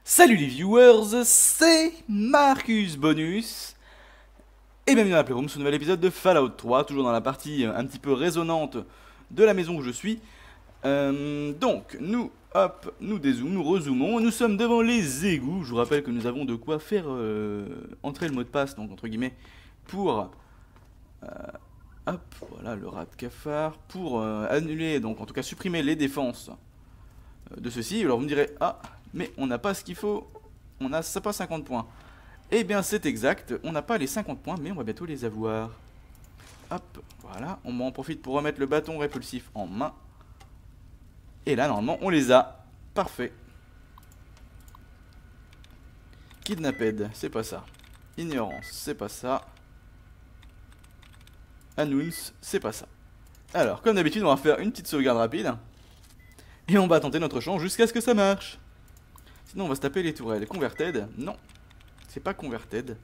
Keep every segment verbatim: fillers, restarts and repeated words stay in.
Salut les viewers, c'est Marcus Bonus et bienvenue dans la Playroom sur un nouvel épisode de Fallout trois, toujours dans la partie un petit peu résonante de la maison où je suis. Euh, donc, nous, hop, nous dézoomons, nous rezoomons, nous sommes devant les égouts. Je vous rappelle que nous avons de quoi faire euh, entrer le mot de passe, donc entre guillemets, pour... Euh, hop, voilà le rat de cafard, pour euh, annuler, donc en tout cas supprimer les défenses euh, de ceci. Alors vous me direz, ah... mais on n'a pas ce qu'il faut, on a ça pas cinquante points. Eh bien c'est exact, on n'a pas les cinquante points, mais on va bientôt les avoir. Hop, voilà, on en profite pour remettre le bâton répulsif en main. Et là normalement on les a, parfait. Kidnapped, c'est pas ça. Ignorance, c'est pas ça. Announce, c'est pas ça. Alors, comme d'habitude, on va faire une petite sauvegarde rapide. Et on va tenter notre chance jusqu'à ce que ça marche. Sinon on va se taper les tourelles. Converted, non. C'est pas converted.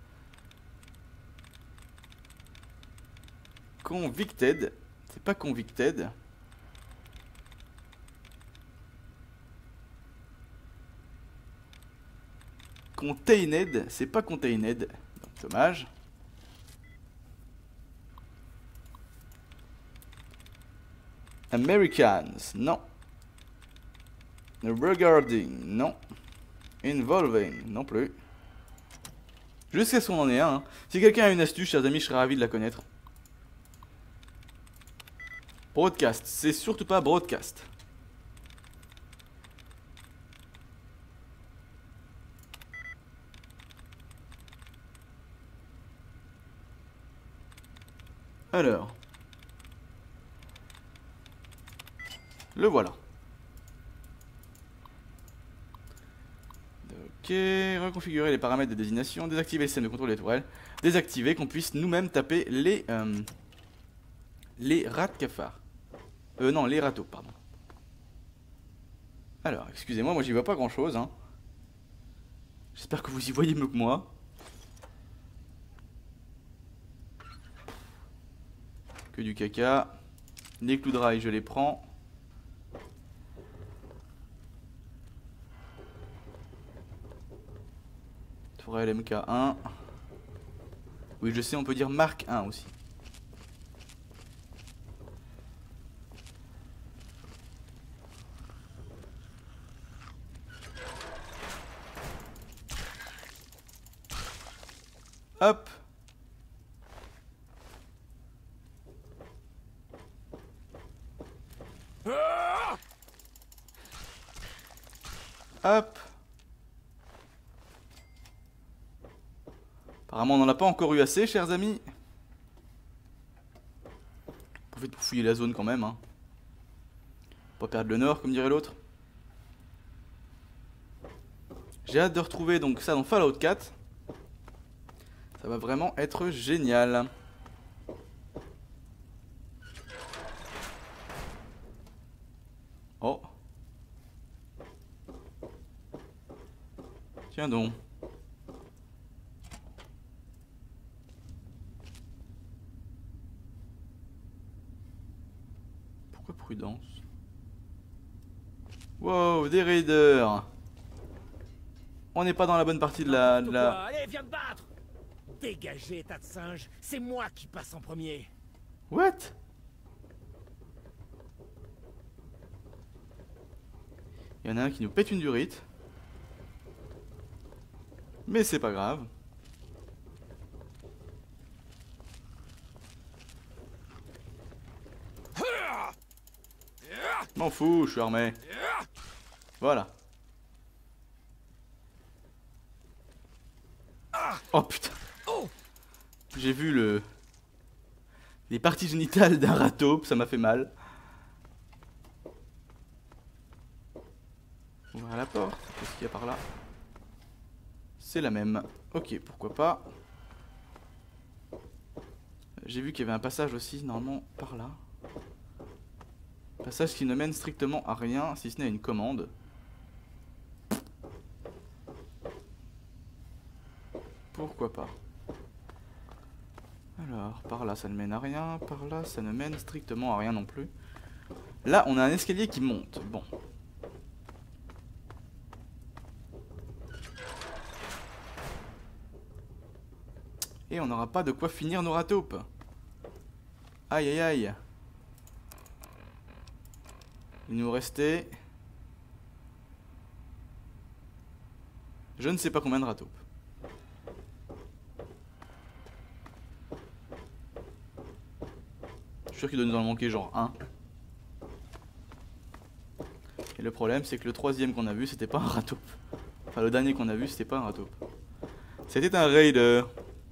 Convicted, c'est pas convicted. Contained, c'est pas contained. Donc, dommage. Americans, non. Regarding, non. Involving, non plus. Jusqu'à ce qu'on en ait un. Hein. Si quelqu'un a une astuce, chers amis, je serais ravi de la connaître. Broadcast, c'est surtout pas broadcast. Alors. Le voilà. Ok, reconfigurer les paramètres de désignation, désactiver le système de contrôle des tourelles, désactiver qu'on puisse nous-mêmes taper les euh, les rats de cafard. Euh non, les râteaux, pardon. Alors, excusez-moi, moi j'y vois pas grand-chose. Hein. J'espère que vous y voyez mieux que moi. Que du caca. Les clous de rail, je les prends. Tourelle M K un. Oui, je sais, on peut dire Mark un aussi. Hop. Hop. Apparemment on n'en a pas encore eu assez, chers amis. Profite pour fouiller la zone quand même. Hein. Pas perdre le nord, comme dirait l'autre. J'ai hâte de retrouver donc ça dans Fallout quatre. Ça va vraiment être génial. Oh. Tiens donc. Pourquoi prudence? Wow, des raiders. On n'est pas dans la bonne partie de la... De la... Allez, viens te battre! Dégagez, tas de singes, c'est moi qui passe en premier. What? Il y en a un qui nous pète une durite. Mais c'est pas grave. M'en fous, je suis armé. Voilà. Oh putain. J'ai vu le... les parties génitales d'un râteau, ça m'a fait mal. Ouvrir la porte, qu'est-ce qu'il y a par là? C'est la même. Ok, pourquoi pas. J'ai vu qu'il y avait un passage aussi, normalement, par là. Passage qui ne mène strictement à rien, si ce n'est à une commande. Pourquoi pas. Alors, par là ça ne mène à rien, par là ça ne mène strictement à rien non plus. Là on a un escalier qui monte, bon. Et on n'aura pas de quoi finir nos rataupes. Aïe aïe aïe. Il nous restait... Je ne sais pas combien de rataupes. Je suis sûr qu'il doit nous en manquer genre un. Et le problème c'est que le troisième qu'on a vu c'était pas un rataupe. Enfin le dernier qu'on a vu c'était pas un rataupe. C'était un raider.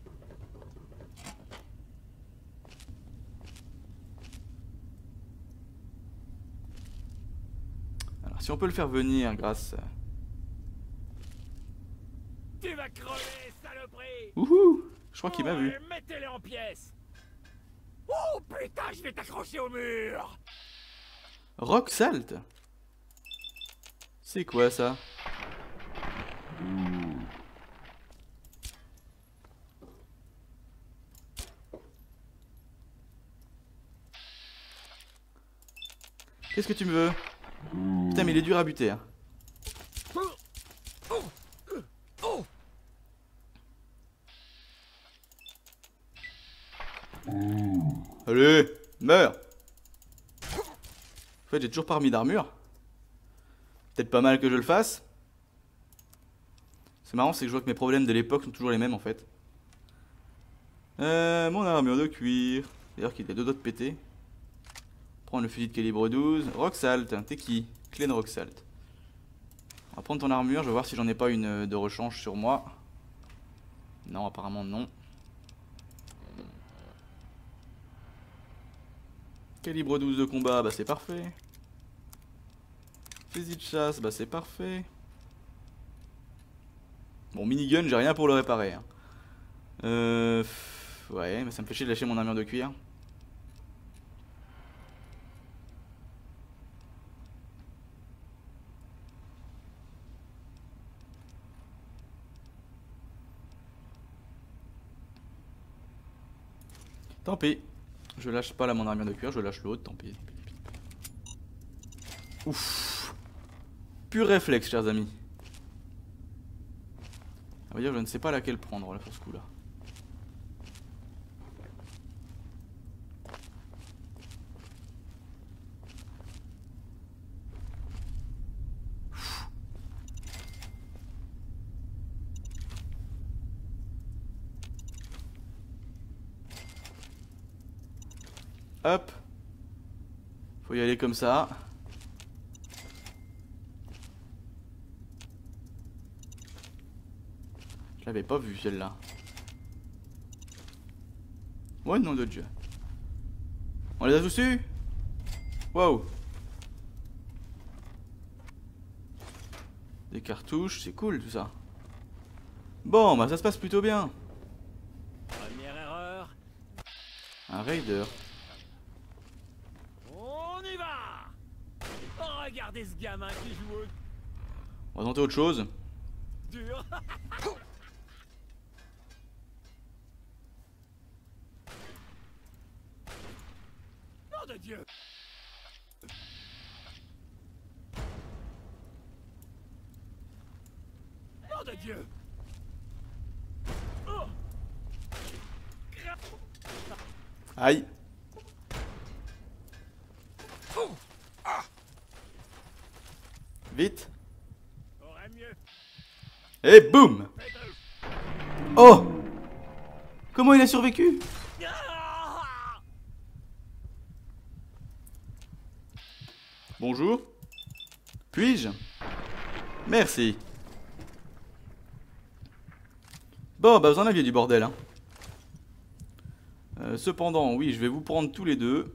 Alors si on peut le faire venir grâce... Tu vas crever, saloperie! Wouhou! Je crois qu'il m'a vu. Ouais, mettez-les en pièces! Oh putain, je vais t'accrocher au mur! Rock Salt? C'est quoi ça? Qu'est-ce que tu me veux? Putain mais il est dur à buter hein. Allez, meurs. En fait j'ai toujours pas remis d'armure. Peut-être pas mal que je le fasse. C'est marrant, c'est que je vois que mes problèmes de l'époque sont toujours les mêmes en fait. Euh, mon armure de cuir. D'ailleurs qu'il était deux doigts de péter. Prendre le fusil de calibre douze. Rock Salt, t'es qui? Clé Rock Salt. On va prendre ton armure, je vais voir si j'en ai pas une de rechange sur moi. Non, apparemment non. Calibre douze de combat, bah c'est parfait. Fusil de chasse, bah c'est parfait. Bon, minigun, j'ai rien pour le réparer. Hein. Euh... Ouais, mais ça me fait chier de lâcher mon armure de cuir. Tant pis. Je lâche pas là mon armure de cuir, je lâche l'autre, tant pis. Ouf. Pur réflexe, chers amis. On va dire, je ne sais pas laquelle prendre là pour ce coup là. Hop. Faut y aller comme ça. Je l'avais pas vu celle-là. Ouais, nom de Dieu. On les a tous eus? Wow. Des cartouches, c'est cool tout ça. Bon, bah ça se passe plutôt bien. Première erreur. Un raider. On y va! Regardez ce gamin qui joue au On va tenter autre chose. dur. Nom de Dieu! Nom de Dieu! Oh. Aïe. Vite. Aurait mieux. Et boum. Oh. Comment il a survécu? Ah! Bonjour. Puis-je? Merci. Bon, bah vous en aviez du bordel, hein. Euh, cependant, oui, je vais vous prendre tous les deux.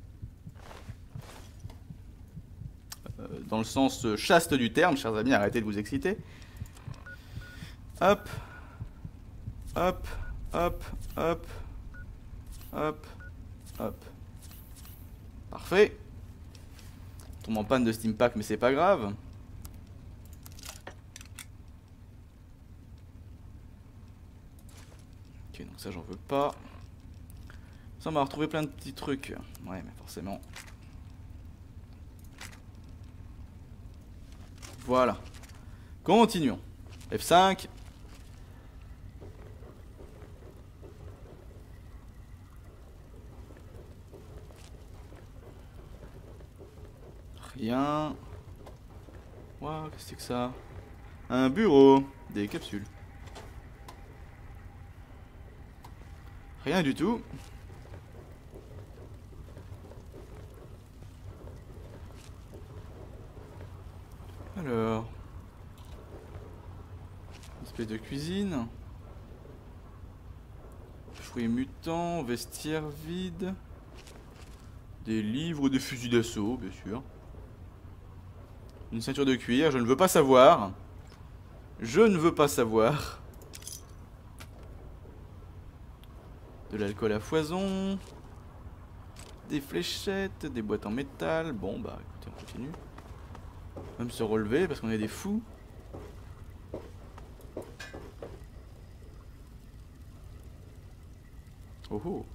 Euh, dans le sens chaste du terme, chers amis, arrêtez de vous exciter. Hop. Hop. Hop. Hop. Hop. Hop. Parfait. On tombe en panne de Steam Pack, mais c'est pas grave. Ok, donc ça j'en veux pas. Ça, on va retrouver plein de petits trucs. Ouais, mais forcément. Voilà. Continuons. F cinq. Rien. Waouh, qu'est-ce que c'est que ça? Un bureau. Des capsules. Rien du tout. Alors. Une espèce de cuisine. Fruits mutants, vestiaire vide. Des livres, des fusils d'assaut, bien sûr. Une ceinture de cuir, je ne veux pas savoir. Je ne veux pas savoir. De l'alcool à foison. Des fléchettes, des boîtes en métal. Bon bah écoutez, on continue. On va même se relever parce qu'on est des fous. Oh oh.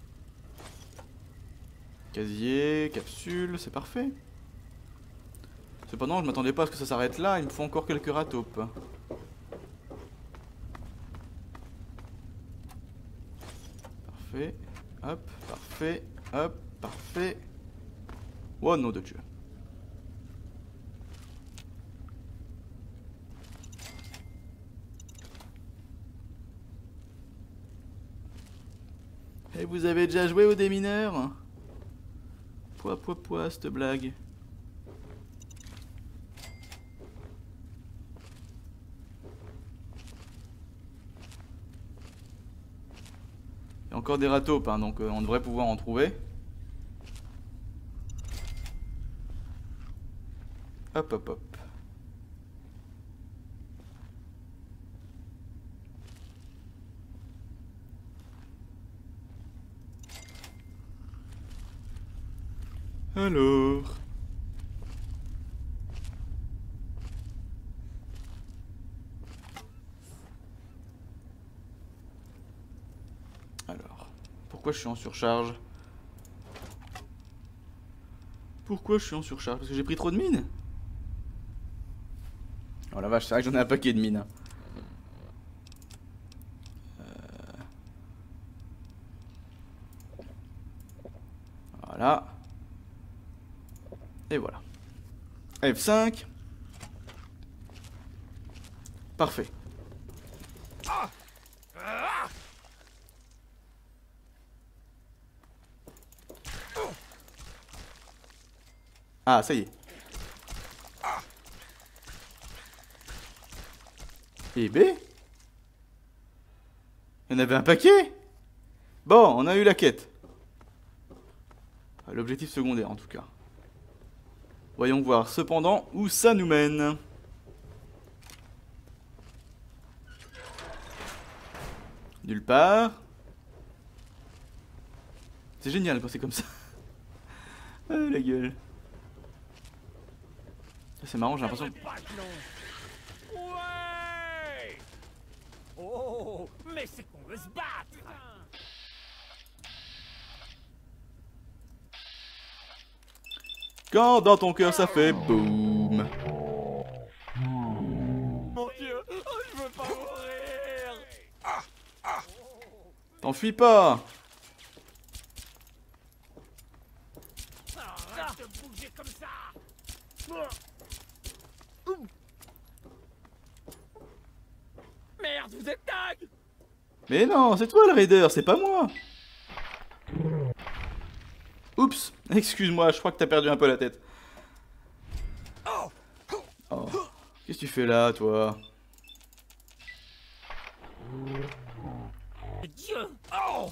Casier, capsule, c'est parfait. Cependant, je m'attendais pas à ce que ça s'arrête là, il me faut encore quelques ratopes. Parfait, hop, parfait, hop, parfait. Oh nom de Dieu. Et vous avez déjà joué au démineur? Pouah, pouah, pouah, cette blague. Il y a encore des ratopes, hein, donc euh, on devrait pouvoir en trouver. Hop, hop, hop. Alors... Alors... Pourquoi je suis en surcharge? Pourquoi je suis en surcharge? Parce que j'ai pris trop de mines? Oh la vache, c'est vrai que j'en ai un paquet de mines. Euh... Voilà. Et voilà. F cinq. Parfait. Ah, ça y est. Et B? Il y en avait un paquet? Bon, on a eu la quête. L'objectif secondaire en tout cas. Voyons voir cependant où ça nous mène. Nulle part. C'est génial quand c'est comme ça. Ah la gueule. C'est marrant, j'ai l'impression. Ouais. Oh, mais c'est qu'on veut se battre. Quand dans ton cœur ça fait boum. Mon Dieu, oh, je veux pas mourir. T'enfuis pas. Arrête de bouger comme ça. Merde, vous êtes dingue. Mais non, c'est toi le raider, c'est pas moi. Oups, excuse-moi, je crois que t'as perdu un peu la tête. Oh, qu'est-ce que tu fais là, toi? Dieu. Oh.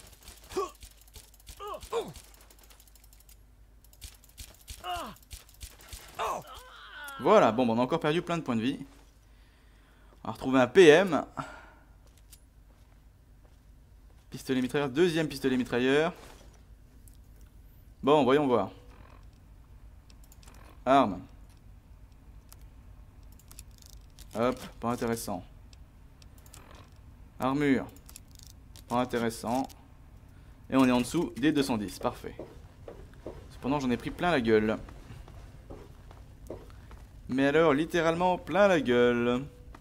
Voilà, bon, bah, on a encore perdu plein de points de vie. On va retrouver un P M. Pistolet mitrailleur, deuxième pistolet mitrailleur. Bon, voyons voir. Arme. Hop, pas intéressant. Armure. Pas intéressant. Et on est en dessous des deux cent dix, parfait. Cependant, j'en ai pris plein la gueule. Mais alors, littéralement plein la gueule.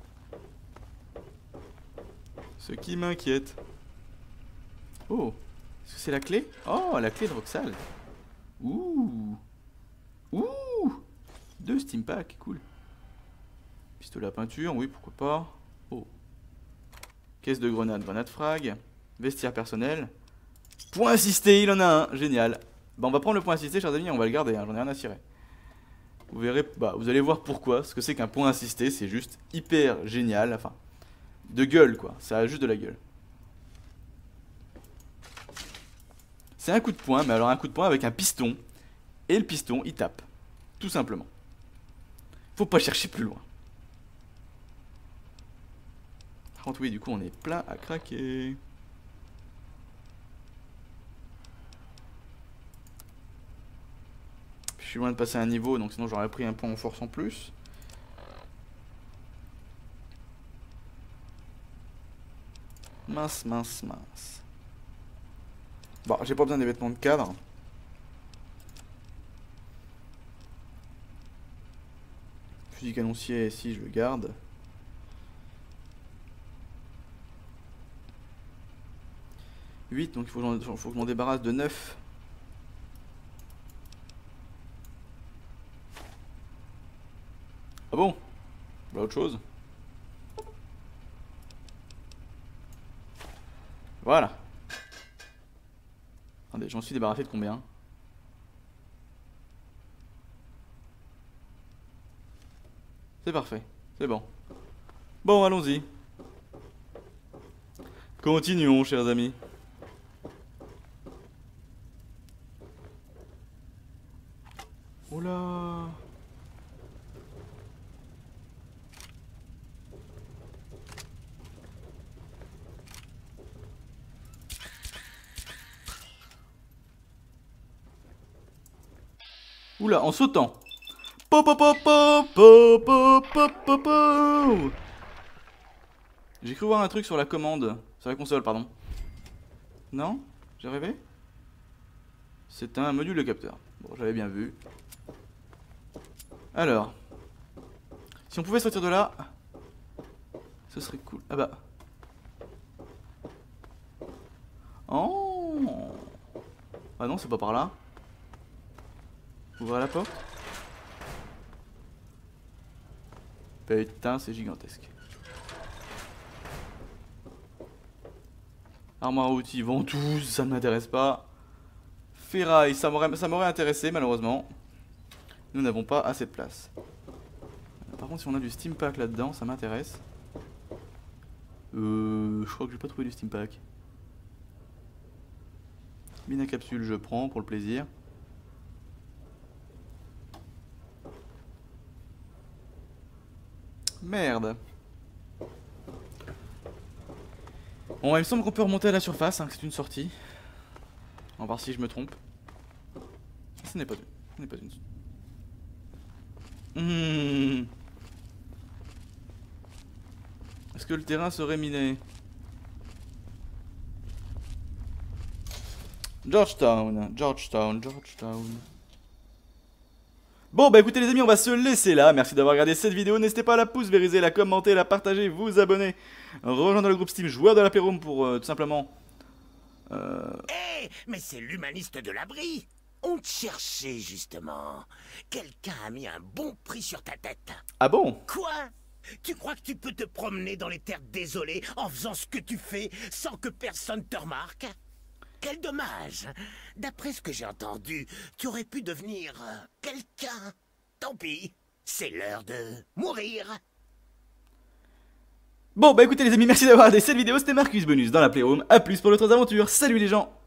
Ce qui m'inquiète. Oh, est-ce que c'est la clé? Oh, la clé de Roxal. Ouh. Ouh. Deux steam packs, cool. Pistolet à peinture, oui, pourquoi pas. Oh. Caisse de grenade, grenade frag. Vestiaire personnel. Point assisté, il en a un, génial. Bah on va prendre le point assisté, chers amis, on va le garder, hein, j'en ai rien à cirer. Vous verrez, bah vous allez voir pourquoi, ce que c'est qu'un point assisté, c'est juste hyper génial, enfin, de gueule quoi, ça a juste de la gueule. C'est un coup de poing, mais alors un coup de poing avec un piston, et le piston il tape, tout simplement. Faut pas chercher plus loin. Par contre oui, du coup on est plein à craquer. Je suis loin de passer un niveau, donc sinon j'aurais pris un point en force en plus. Mince, mince, mince. Bon, j'ai pas besoin des vêtements de cadre. Fusil canoncier, si je le garde. huit, donc il faut, faut que je m'en débarrasse de neuf. Ah bon? Voilà autre chose. Voilà. Attendez, j'en suis débarrassé de combien? C'est parfait, c'est bon. Bon, allons-y. Continuons, chers amis. Oh là! Oula, en sautant. Po po po po po po po po po. J'ai cru voir un truc sur la commande, sur la console, pardon. Non? J'ai rêvé? C'est un module de capteur. Bon, j'avais bien vu. Alors, si on pouvait sortir de là, ce serait cool. Ah bah. Oh. Ah non, c'est pas par là. Ouvrir la porte. Putain, c'est gigantesque. Armoire à outils, ventouse, ça ne m'intéresse pas. Ferraille, ça m'aurait ça m'aurait intéressé, malheureusement. Nous n'avons pas assez de place. Par contre, si on a du steam pack là-dedans, ça m'intéresse. Euh, je crois que j'ai pas trouvé du steam pack. Mine à capsule, je prends pour le plaisir. Merde. Bon, il me semble qu'on peut remonter à la surface, hein, que c'est une sortie. On va voir si je me trompe. Ce n'est pas une. Ce n'est pas une. Mmh. Est-ce que le terrain serait miné? Georgetown, Georgetown, Georgetown. Bon bah écoutez les amis, on va se laisser là. Merci d'avoir regardé cette vidéo. N'hésitez pas à la pouce vériser, la commenter, la partager, vous abonner, rejoindre le groupe Steam Joueurs de la Playroom pour euh, tout simplement... Euh... Hé, hey, mais c'est l'humaniste de l'abri. On te cherchait justement. Quelqu'un a mis un bon prix sur ta tête. Ah bon? Quoi? Tu crois que tu peux te promener dans les terres désolées en faisant ce que tu fais sans que personne te remarque? Quel dommage. D'après ce que j'ai entendu, tu aurais pu devenir euh, quelqu'un. Tant pis, c'est l'heure de mourir. Bon bah écoutez les amis, merci d'avoir regardé cette vidéo. C'était Marcus Bonus dans la Playroom. A plus pour d'autres aventures. Salut les gens.